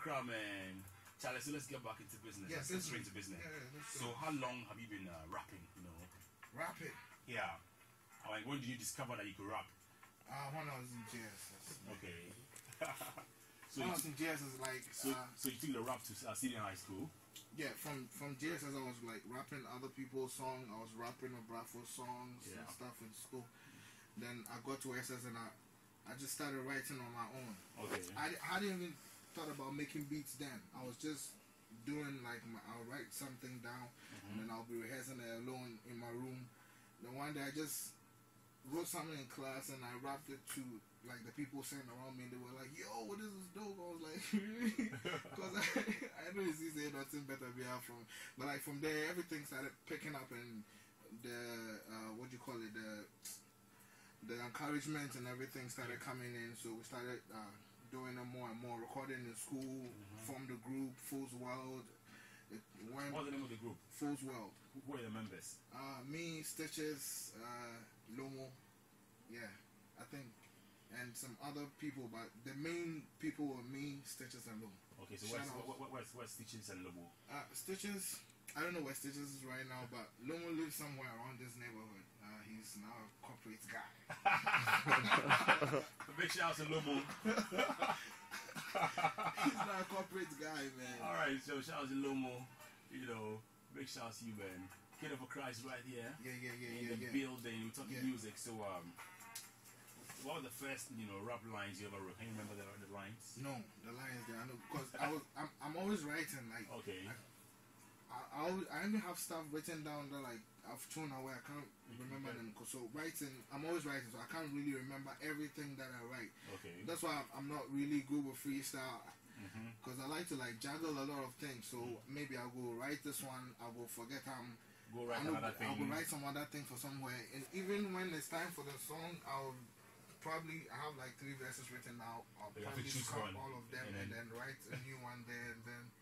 Accra, man. Charlie, so let's get back into business. Yeah, let's get straight into business. So how long have you been rapping, you know? Rapping? Yeah. Like, when did you discover that you could rap? When I was in JSS. Okay. So when I was in JSS, like... So you took the rap to Citi High School? Yeah, from JSS I was like rapping other people's songs. I was rapping Bravo songs and stuff in school. Then I got to SS and I just started writing on my own. Okay. I didn't even thought about making beats then. I was just doing like I'll write something down and then I'll be rehearsing it alone in my room. Then one day I just wrote something in class and I rapped it to like the people sitting around me. They were like, "Yo, what is this dope?" I was like, "Really?" Because I know it's easy, nothing better be out from. But like from there, everything started picking up and the what do you call it, the encouragement and everything started coming in. So we started doing it more and more, recording in school, formed a group, Fool's World. What's the name of the group? Fool's World. Who are the members? Me, Stitches, Lomo, yeah, I think, and some other people, but the main people were me, Stitches, and Lomo. Okay, so where's Stitches and Lomo? Stitches, I don't know where Stitches is right now, but Lomo lives somewhere around this neighborhood. He's now a corporate guy. Big shout out to Lomo. He's not a corporate guy, man. Alright, so shout out to Lomo. You know, big shout out to you, man. King of Accra is right here. Yeah. In the building, we're talking music. So, what were the first, rap lines you ever wrote? Can you remember the lines? No, the lines there. I know because I'm always writing. Like, okay. I even have stuff written down that like I've thrown away. I can't remember them. So writing, I'm always writing, so I can't really remember everything that I write. Okay. That's why I'm not really good with freestyle, because I like to like juggle a lot of things. So maybe I'll go write this one, I will forget go write another thing. I will write some other thing for somewhere, and even when it's time for the song, I have like 3 verses written now. I'll probably just cut all of them and then write a new one there, and then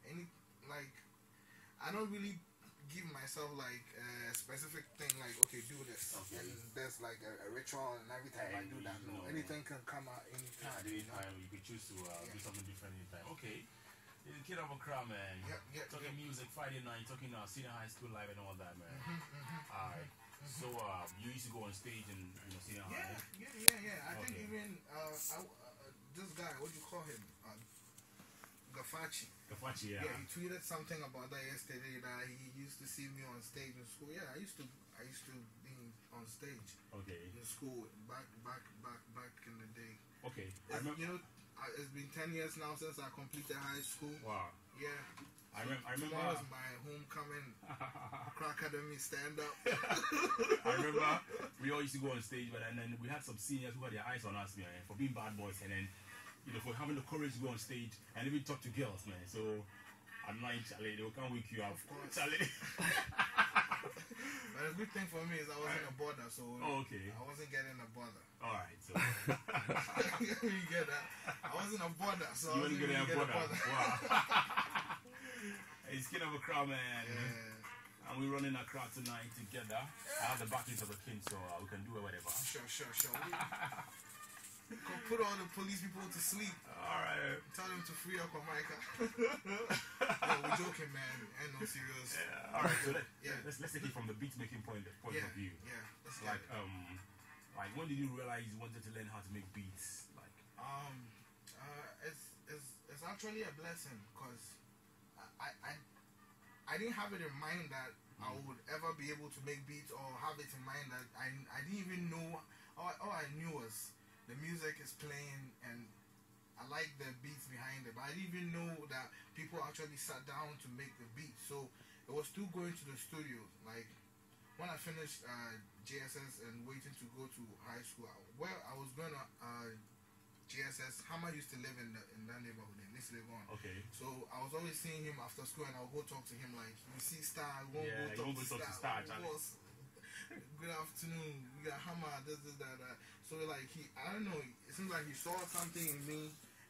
I don't really give myself like a specific thing like, okay, do this, and there's like a ritual, and every time I do that, anything can come out anytime. Anytime you can choose to do something different anytime. Okay. The King of Accra, man. Talking music Friday night, talking senior high school live and all that, man. Alright. So you used to go on stage and senior high. Yeah. I think even this guy, what do you call him? Gaddafi. Gaddafi, yeah. Yeah, he tweeted something about that yesterday, that he used to see me on stage in school. Yeah, I used to be on stage. Okay. In school back in the day. Okay. It's been 10 years now since I completed high school. Wow. Yeah. I remember. That was my homecoming. Accra Academy stand up. I remember we all used to go on stage, but and then we had some seniors who had their eyes on us, man, for being bad boys, and then for having the courage to go on stage and even talk to girls, man. So at night, Charlie, they will come wake you up. Of course. Charlie. But the good thing for me is I wasn't a bother, so okay. I wasn't getting a bother. Alright, so you get that? I wasn't a bother, so you I wasn't getting really a bother. Wow. It's King of Accra, man. Yeah. And we're running Accra tonight together. I have the backings of the king, so we can do it whatever. Sure. Put all the police people to sleep. Alright. Tell them to free up Jamaica. Yeah, we're joking, man. Ain't no serious. Yeah. Alright, so let's take it from the beat making point of view. Yeah. Like when did you realize you wanted to learn how to make beats? Like it's actually a blessing, because I didn't have it in mind that I would ever be able to make beats, or have it in mind that I didn't even know. All I knew was the music is playing and I like the beats behind it, but I didn't even know that people actually sat down to make the beats. So it was still going to the studio. Like when I finished JSS and waiting to go to high school, I was going to JSS. Hammer used to live in that neighborhood in this Legon. Okay. So I was always seeing him after school, and I'll go talk to him like, "You see Star, go talk to Star. Good afternoon. We got Hammer. This, that. So like I don't know. It seems like he saw something in me,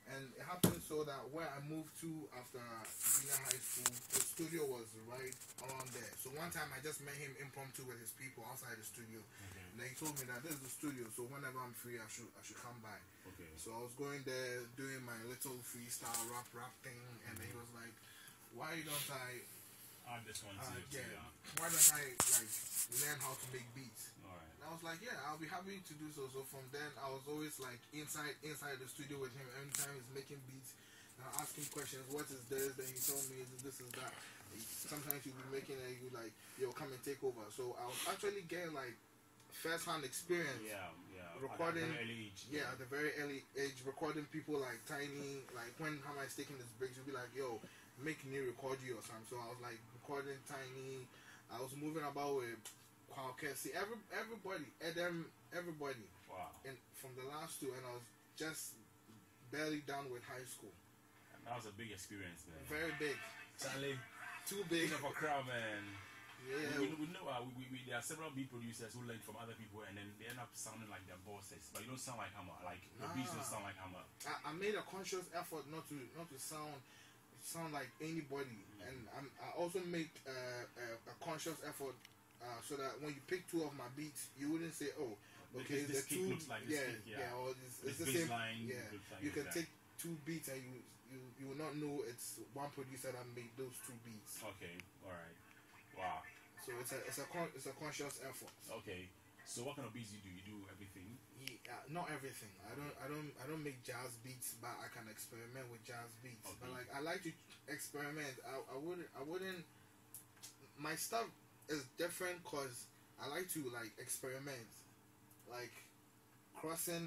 And it happened so that where I moved to after junior high school, the studio was right around there. So one time I just met him impromptu with his people outside the studio. And then he told me that this is the studio, so whenever I'm free, I should come by. So I was going there doing my little freestyle rap thing, and then he was like, "Why don't I add this one to why don't I like learn how to make beats?" And I was like, "Yeah, I'll be happy to do so." So from then, I was always like inside the studio with him. Every time he's making beats, and I ask him questions. What is this? Then he told me this is that. Sometimes you'll be making it, you like, "Yo, come and take over." So I was actually getting like first-hand experience. Recording. At the very early age, recording people like Tiny. Like when Hammer is taking his breaks, you'll be like, "Yo, make me record you or something." So I was like recording Tiny. I was moving about with Kwakesi, everybody, Edem, everybody. Wow. And from the last two, and I was just barely done with high school. And that was a big experience, man. Very big. Charlie, too big. King of Accra, man. Yeah. We know there are several beat producers who learn from other people, and then they end up sounding like their bosses. But you don't sound like Hammer. Like your beats don't sound like Hammer. I made a conscious effort not to sound like anybody, and I also make a conscious effort so that when you pick two of my beats, you wouldn't say, "Oh, okay, this kick looks like this kick, or it's the same line." Yeah, you can take two beats and you will not know it's one producer that made those two beats. Okay, all right, wow. So it's a conscious effort. Okay, so what kind of beats you do? You do everything? Not everything. I don't make jazz beats, but I can experiment with jazz beats. Okay. But like I like to experiment. I wouldn't. My stuff is different because I like to like experiment, like crossing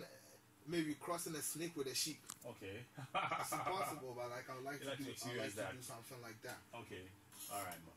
a snake with a sheep. Okay. It's impossible, but like I would like to do something like that. Okay. All right, man.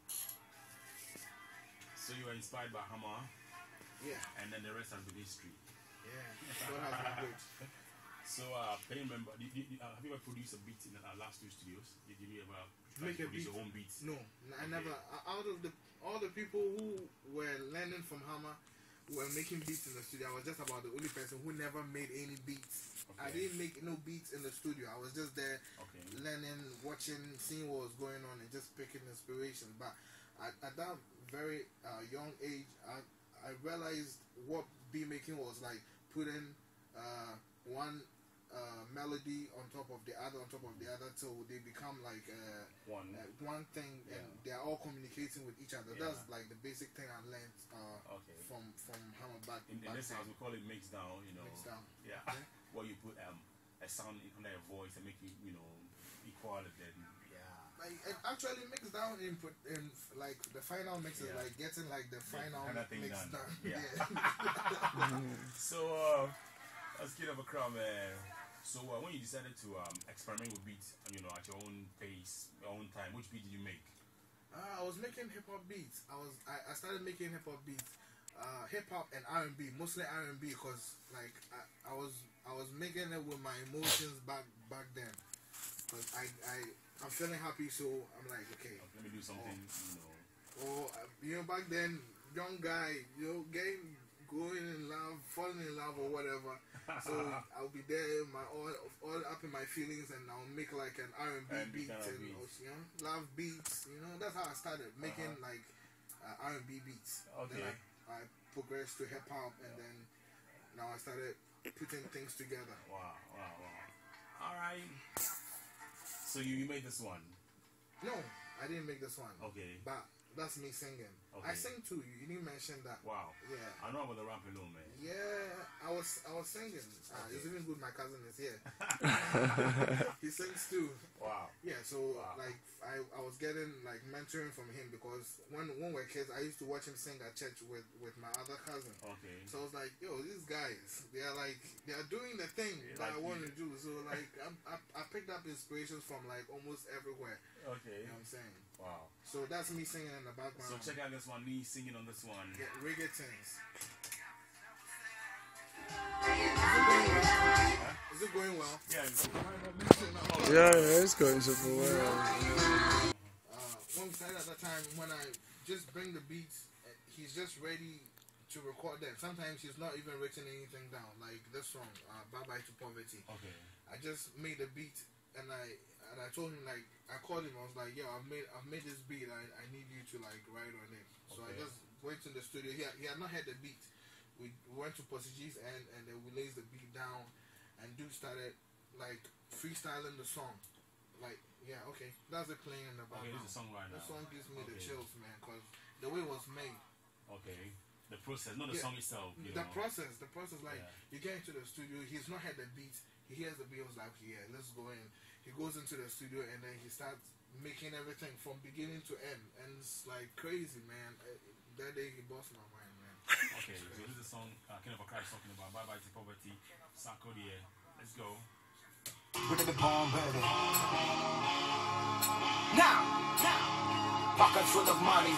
So you were inspired by Hammer. Yeah. And then the rest has been history. Yeah. God has been good. So, can you remember? Have you ever produced a beat in the last two studios? Did you ever produce your own beats? No, I never. Out of all the people who were learning from Hammer were making beats in the studio, I was just about the only person who never made any beats. Okay. I didn't make no beats in the studio. I was just there learning, watching, seeing what was going on, and just picking inspiration. But at that very young age, I realized what beat making was like, putting one melody on top of the other till they become like one thing, and they're all communicating with each other. That's like the basic thing I learned from Hammer back in this house. We call it mix down, Mix down. Yeah. Where you put a sound under a voice and make it, equal it then. Like, it actually mixed down in like the final mix is like getting like the final mix done. So as King of Accra, man. So when you decided to experiment with beats, at your own pace, your own time, which beat did you make? I was making hip hop beats. I started making hip hop beats, hip hop and R&B, mostly R&B, because like I was making it with my emotions back then. Cause I'm feeling happy, so I'm like, okay, let me do something, back then, young guy, going in love, falling in love or whatever. So I'll be there, all up in my feelings, and I'll make like an R&B beat and love beats. That's how I started making like R&B beats. Okay. Then I progressed to hip hop, and then now I started putting things together. Wow. All right. So you made this one? No, I didn't make this one. Okay. But that's me singing. Okay. I sing too. You didn't mention that. Wow. Yeah. I know about the rap alone, man. Yeah, I was singing. It's even good my cousin is here. He sings too. Wow. Yeah, so like I was getting like mentoring from him, because when we're kids, I used to watch him sing at church with my other cousin. Okay. So I was like, yo, these guys, they are doing the thing that I want to do. So like I picked up inspirations from like almost everywhere. Okay. You know what I'm saying? Wow. So that's me singing in the background. So check out this one, me singing on this one. Yeah, reggae things. Is it going well? Yeah. It's going super well. One side at a time, when I just bring the beats, he's just ready to record them. Sometimes he's not even written anything down, like this song, Bye Bye to Poverty. Okay. I just made a beat, and I told him, like, I called him. I was like, yo, I've made this beat. I need you to like write on it. So I just went to the studio. He had not had the beat. We went to Posy G's and then we laid the beat down, and dude started like freestyling the song. Like, yeah, okay, that's it playing in the background. Okay, this is the song right now. The song gives me the chills, man, because the way it was made. Okay. The process, not the song itself. The process, like, you get into the studio, he's not had the beat, he hears the beat, was like, yeah, let's go in. He goes into the studio and then he starts making everything from beginning to end, and it's like crazy, man. That day he bossed my mind, man. Okay, so this is the song King of Accra is talking about. Bye bye to poverty, Sako Dear. Let's go. With the bomb, baby. Now, pockets full of money.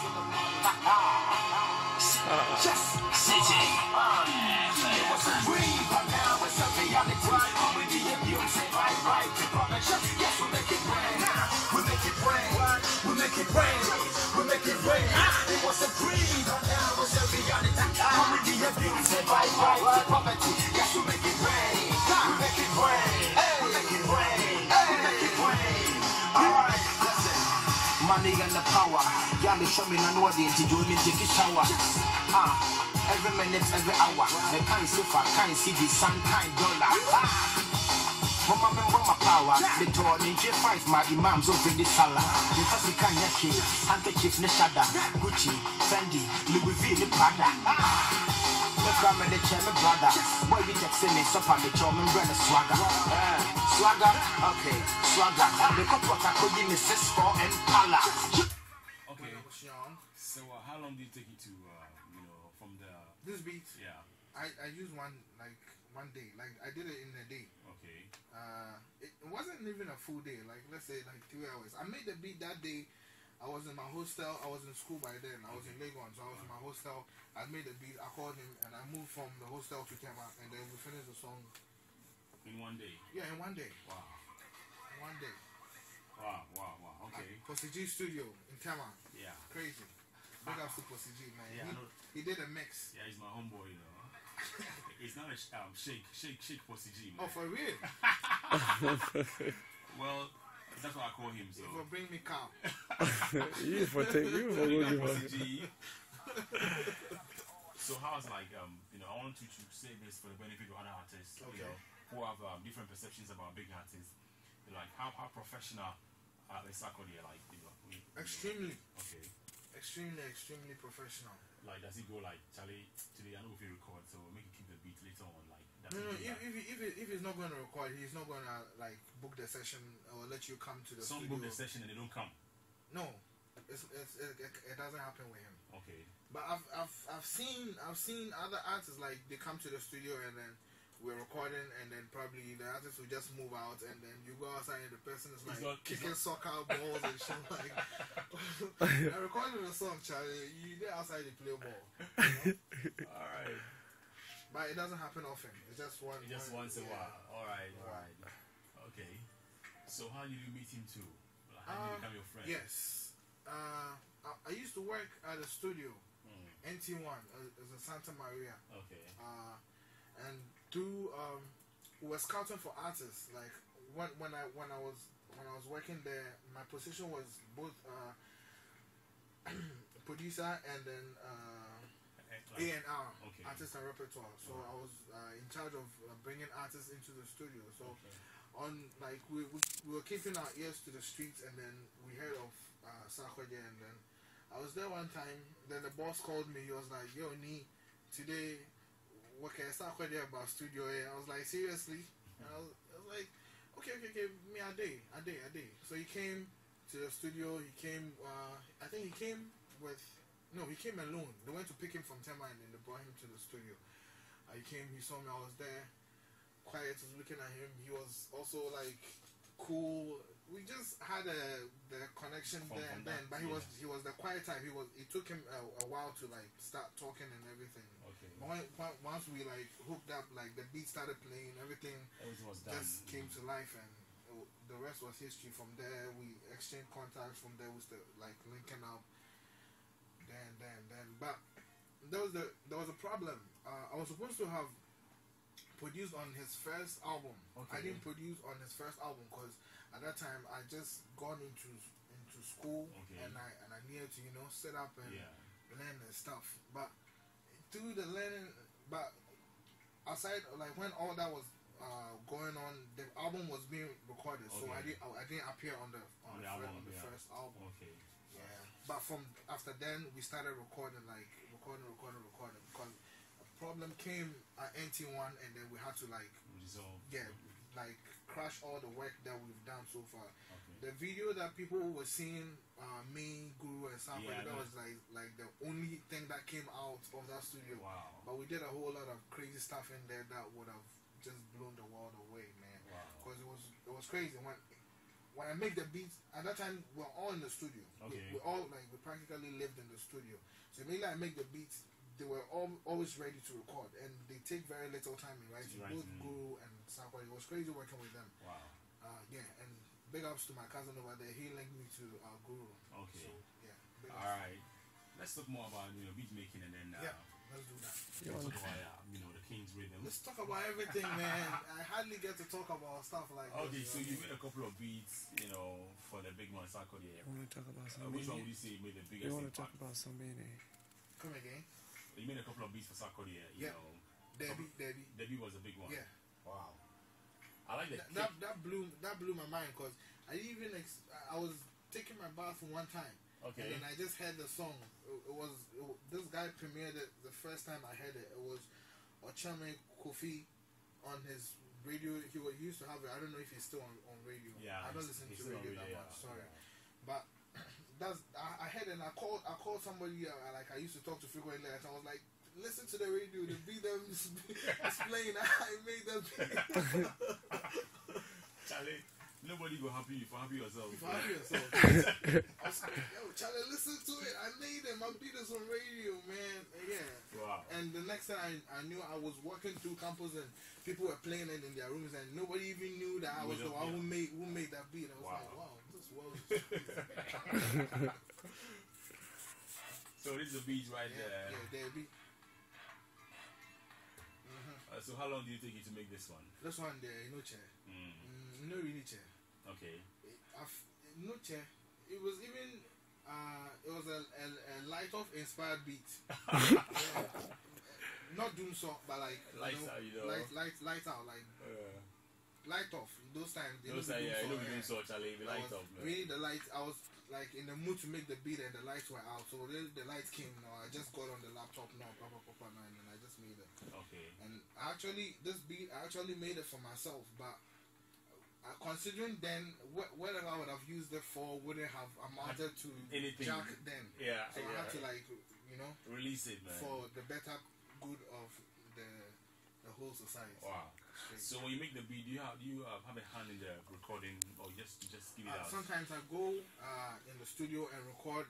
Just Citi. It was a dream, but now it's a reality. We the abuse, right to production. Yes, we make it rain. We make it rain. We make it rain. We make it rain. It was a dream, but now it's a reality. We the abuse, right to poverty. Yes, we make it rain. We make it rain. We make it rain. We make it rain. Alright, listen. Money and the power. Y'all show me an audience to do me take a shower. Every minute, every hour. The kind silver, kind CD, sun, kind dollar. Mama, my power. The torn in J5, my imams over the salah. The Fassi Kanyaki, handkerchief, Neshada, Gucci, Fendi, Louis V, the Prada. The crime and the chairman brother. Boy, we texting me, so on the German brother swagger. Swagger, okay, swagger. The couple of Takoyi, Mrs. For and Pala. Okay, so how long did it take you to, from the... This beat? Yeah. I used one day. Like, I did it in a day. Okay. It wasn't even a full day. Like, let's say, like 3 hours. I made the beat that day. I was in my hostel. I was in school by then. I was in Lagos, so I was in my hostel. I made the beat. I called him, and I moved from the hostel to Tema, and then we finished the song. In one day? Yeah, in one day. Wow. In one day. Wow. Okay. Posy G studio in Tema. Yeah. Crazy. Big ups to Posy G, man. Yeah, he did a mix. Yeah, he's my homeboy, It's not a shake Posy G, man. Oh, for real? Well, that's what I call him, so. You for bring me cow. You for going Posy G. So how's like, I want you to say this for the benefit of other artists, who have different perceptions about big artists. Like, how professional are they, like, Extremely. Okay. Extremely professional. Like, does he go like, Charlie, today I know if he record, so make it keep the beat later on, like. No. If he's not going to record, he's not going to like book the session or let you come to the studio. Some book the session and they don't come. No, it doesn't happen with him. Okay. But I've seen other artists, like, they come to the studio and then we're recording, and then probably the artist will just move out, and then you go outside and the person is like kicking soccer balls and shit. Like, I'm recording a song, Charlie. You get outside to play ball. All right. But it doesn't happen often. It's just once a while. All right. Okay. So how did you meet him too? How did he become your friend? Yes. I used to work at a studio, NT1, as a Santa Maria. Okay. And through we were scouting for artists. Like when I was working there, my position was both producer and then A&R, artist and repertoire. So I was in charge of bringing artists into the studio. So on, like, we were keeping our ears to the streets, and then we heard of Sarkodie, and then I was there one time. Then the boss called me. He was like, "Yo, Ni, today, what can I start about studio?" I was like, "Seriously?" And I was like, okay, me a day. So he came to the studio. He came, I think he came he came alone. They went to pick him from Tema, and then they brought him to the studio. He came, he saw me, I was there, quiet, was looking at him. He was also like cool. We just had the connection there and then, but he was the quiet type. It took him a while to like start talking and everything. Okay. But once we like hooked up, like the beat started playing, everything was done. Just came to life, and the rest was history. From there, we exchanged contacts. From there, we started like linking up. Then, but there was a problem. I was supposed to have produced on his first album. Okay. I didn't produce on his first album because at that time I just gone into school and I needed to sit up and learn and stuff. But through the learning, but aside like when all that was going on, the album was being recorded, so I didn't appear on the first album. Okay. Yeah. But from after then we started recording because a problem came at NT1 and then we had to resolve. Crash all the work that we've done so far. Okay. The video that people were seeing, me, Guru, and Sample, that was like the only thing that came out of that studio. Wow. But we did a whole lot of crazy stuff in there that would have just blown the world away, man. Wow. Because it was crazy when I make the beats. At that time, we're all in the studio. Okay. We practically lived in the studio. So immediately I make the beats, they were always ready to record, and they take very little time in writing. Both Guru and Sample, it was crazy working with them. Wow. And big ups to my cousin over there. He linked me to Guru. Okay. So, big all right. Let's talk more about beat making and then let's do that. Let's talk about the King's Rhythm. Let's talk about everything, man. I hardly get to talk about stuff like okay, this. so you made a couple of beats, for the big man Sarkodie. I want to talk about something. Which one would you say made the biggest You want to impact? talk about something? Come again? You made a couple of beats for Sarkodie. Debbie was a big one. Yeah. Wow. I like that. That blew my mind because I didn't even I was taking my bath one time. Okay. And then I just heard the song. This guy premiered it the first time I heard it. It was Ochame Kofi on his radio. He used to have it. I don't know if he's still on radio. Yeah. I don't listen to radio that much. Sorry. But I heard it and I called somebody I used to talk to frequently, and I was like, listen to the radio, the beat them explain I made that beat. Charlie, nobody go happy if you happy yourself. If you happy yourself. I was like, yo, Charlie, listen to it. I made them. I beat us on radio, man. Yeah. Wow. And the next time I knew, I was walking through campus and people were playing it in their rooms and nobody even knew that I was the one who made that beat. I was like, wow, this world is crazy. So this is a beat right there. Yeah, the beat. So how long do you take it to make this one? This one there, no chair. No really chair. Okay. No chair. It was even it was a light off inspired beat. Not doom song, but like lights out, light out, like light off. Those times, I know we doom song, Charlie. The light off. Really, the lights. I was like in the mood to make the beat, and the lights were out. So then the lights came. Now I just got on the laptop now, and then I just made it. Okay. And actually, this beat I actually made it for myself, but considering then whatever I would have used it for wouldn't have amounted to anything jack then. Yeah. So I had to release it, man, for the better good of the whole society. Wow. So when you make the beat, do you have a hand in the recording, or just give it out? Sometimes I go in the studio and record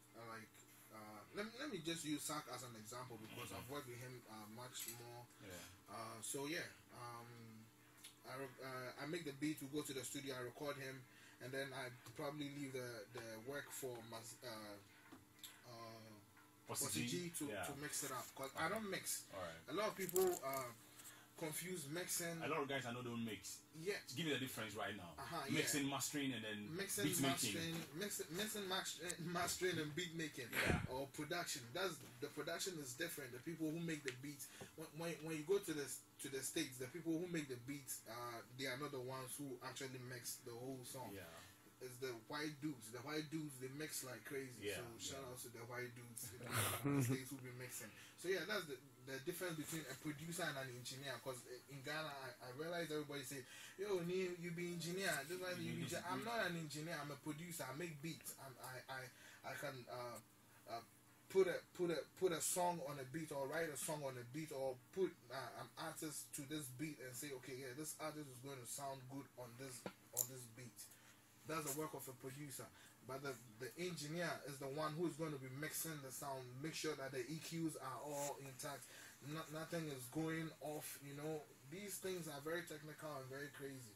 let me just use Sak as an example because I've worked with him much more. Yeah. I make the beat, we go to the studio, I record him, and then I probably leave the work for Citi to mix it up because I don't mix. A lot of people confuse mixing. A lot of guys I know don't mix. Yeah. Give me the difference right now. Mixing, mastering, and then beat making. Mixing, mastering, and beat making, or production. The production is different. The people who make the beats, when you go to the States, the people who make the beats, they are not the ones who actually mix the whole song. Yeah. It's the white dudes. The white dudes, they mix like crazy. Yeah. So shout out to the white dudes in the States who be mixing. So yeah, that's the difference between a producer and an engineer. Because in Ghana, I realized everybody say, "Yo, Neil, you be engineer." Just like you be I'm not an engineer. I'm a producer. I make beats. I can put a song on a beat, or write a song on a beat, or put an artist to this beat and say, okay, yeah, this artist is going to sound good on this beat. That's the work of a producer. But the engineer is the one who is going to be mixing the sound, make sure that the EQs are all intact, nothing is going off. These things are very technical and very crazy.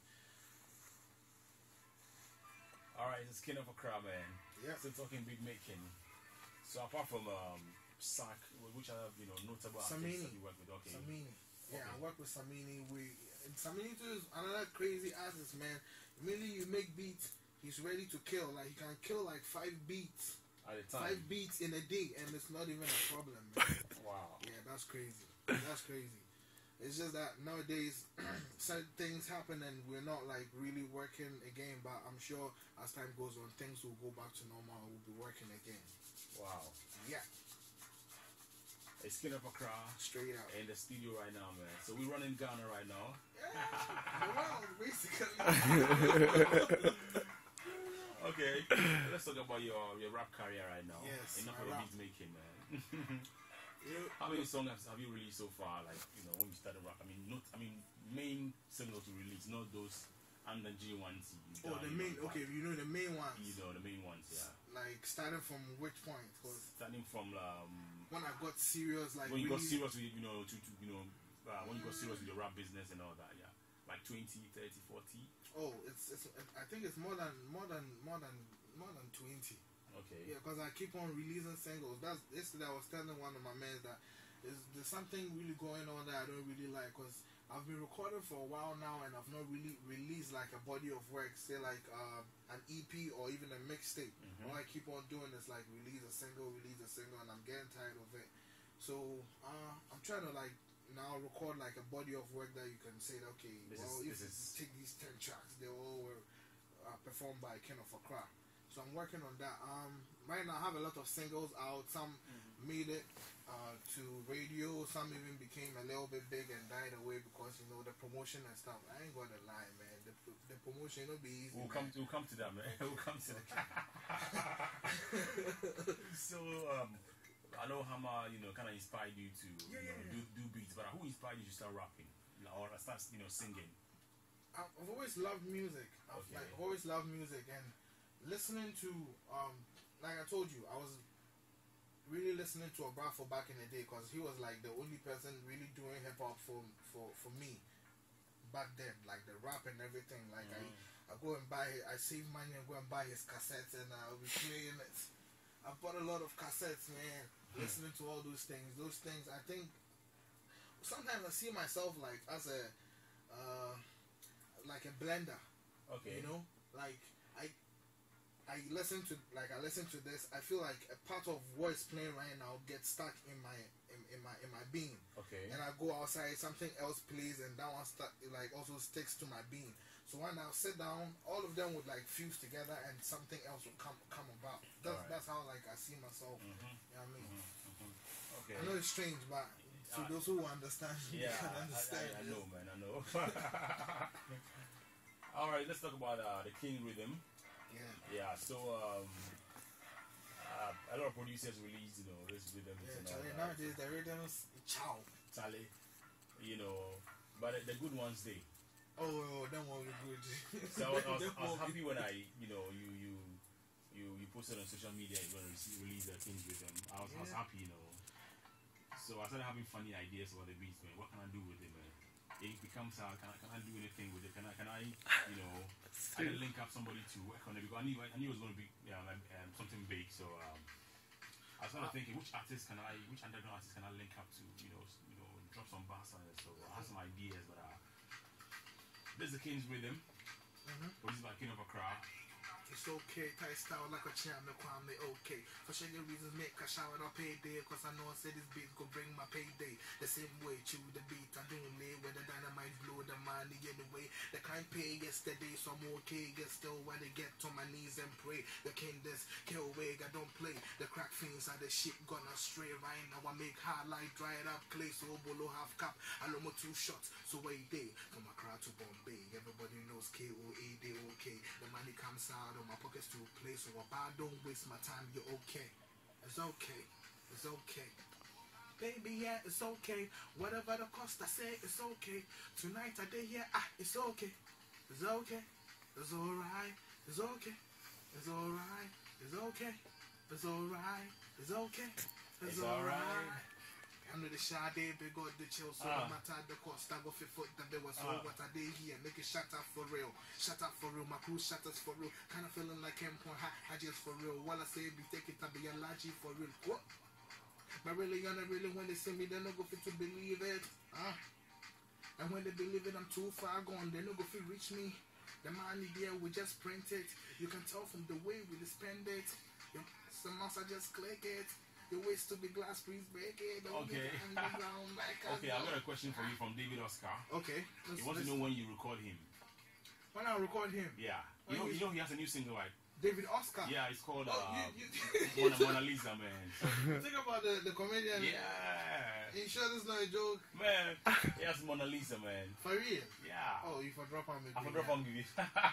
Alright, it's King of Accra, man. Yeah. Still talking big making. So apart from Sak, which other notable artists that you work with? Okay. Samini. Yeah, I work with Samini. Samini too is another crazy artist, man. Immediately you make beats, he's ready to kill. Like he can kill like 5 beats at a time. 5 beats in a day, and it's not even a problem, man. Wow. Yeah, that's crazy. That's crazy. It's just that nowadays certain things happen and we're not like really working again. But I'm sure as time goes on, things will go back to normal. We'll be working again. Wow. Yeah. It's King of Accra. Straight out. In the studio right now, man. So we run in Ghana right now. Yeah. Well, basically. Okay. Let's talk about your rap career right now. Yes. Enough of the beat making, man. How many songs have you released so far? Like, you know, when you started rap, main singles you release, not those under G ones. Oh, the main. Okay, you know the main ones. You know the main ones, yeah. Like starting from which point? Starting from when I got serious, like when you got serious with when you got serious with your rap business and all that, yeah. Like 20, 30, 40. Oh, it's I think it's more than 20. Okay. Yeah, because I keep on releasing singles. Yesterday I was telling one of my men that there's something really going on that I don't really like, because I've been recording for a while now and I've not really released like a body of work, say like an EP or even a mixtape. All I keep on doing is like release a single, and I'm getting tired of it. So I'm trying to like now record like a body of work that you can say, okay, take these 10 tracks, they all were performed by King of Accra. So I'm working on that. Right now I have a lot of singles out. Some made it to radio. Some even became a little bit big and died away because, you know, the promotion and stuff. I ain't gonna lie, man. The promotion will be easy. We'll come to that, man. We'll come to that. So I know Hammer, you know, kind of inspired you to do beats, but who inspired you to start rapping or start, you know, singing? I've always loved music. I've always loved music, and listening to like I told you, I was really listening to Obrafo back in the day because he was like the only person really doing hip hop for me back then, like the rap and everything. Like I go and I save money and go and buy his cassettes and I'll be playing it. I bought a lot of cassettes, man. Listening to all those things. I think sometimes I see myself like as a like a blender. Okay. You know, like I listen to this. I feel like a part of what is playing right now gets stuck in my being. Okay. And I go outside, something else plays, and that one also sticks to my being. So when I sit down, all of them would like fuse together, and something else will come about. That's how like I see myself. You know what I mean? Okay. I know it's strange, but to those who understand, yeah, can understand. I know, man. I know. All right, let's talk about the King rhythm. Yeah, so a lot of producers release, you know, this rhythm. Yeah, nowadays the rhythms, chow. Charlie, you know, but the good ones, they. Oh, that one was good. So I was happy when you posted on social media you're going to release the King's rhythm. I was happy, you know. So I started having funny ideas about the beats, man. What can I do with it, man? It becomes can I do anything with it? Can I you know, I can link up somebody to work on it because I knew it was going to be something big. So I started thinking which underground artist can I link up to? You know, drop some bars on it. So I had some ideas, but this is the King's rhythm. Produced by King of Accra. It's okay, tight style like a champ, no crime, they okay. For sure your reasons make a shower or payday, cause I know I said this beat go bring my payday. The same way, chew the beat, I don't lay where the dynamite blow the money anyway. The kind pay yesterday, so I'm okay, get still when they get to my knees and pray. The king this, kill wig, I don't play. The crack fiends are the shit gone astray right now. I make highlight, dry it up, clay, so bolo half cap. I lomo 2 shots, so wait day. From Accra to Bombay, everybody knows KOA, they okay. The money comes out my pockets to a place, so I don't waste my time. You're okay. It's okay. It's okay. Baby, yeah, it's okay. Whatever the cost, I say it's okay. Tonight I day here, it's okay. It's okay. It's alright. It's okay. It's alright. It's okay. It's alright. It's okay. It's alright. I know the shy day, big God, the chill, so I'm not tired the cost. I go fit foot that there was so what I did here. Make it shut up for real. Shut up for real. My crew shut us for real. Kind of feeling like M. I just for real. While I say be take it, I be a logic for real. What? But really, when they see me, they're not going to believe it. And when they believe it, I'm too far gone. They no go feel reach me. The money there, we just print it. You can tell from the way we spend it. Some months I just click it. The ways to be glass, please break it. Okay. Okay, I've got a question for you from David Oscar. Okay. You want to know when you record him? When I record him? Yeah. You know he has a new single, right? David Oscar? Yeah, it's called Mona Lisa, man. Think about the comedian. Yeah. You sure this is not a joke? Man, he has Mona Lisa, man. For real? Yeah. Oh, if I drop on me. I drop on you.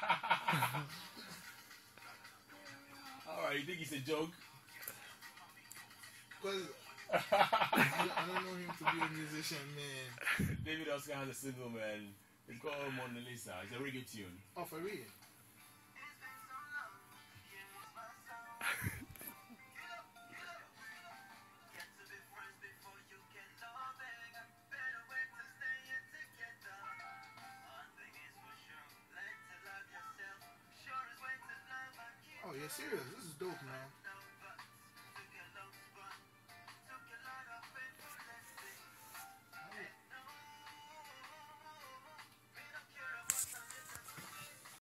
Alright, you think it's a joke? Because I don't know him to be a musician, man. David Oscar has a single, man. It's called Mona Lisa. It's a reggae tune. Oh, for real? Oh, you're serious? This is dope, man.